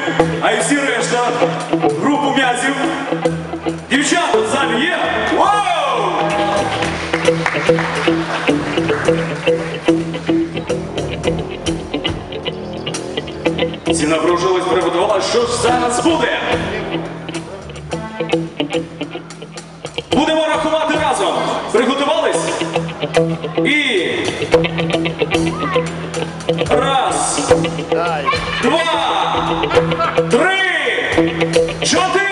а й всі решта групу м'язів. Дівчата в залі є? Вау! Всі напружились, приготувалися, що ж зараз буде? Будемо рахувати разом. Приготувались? І... Раз, два, три, чотири!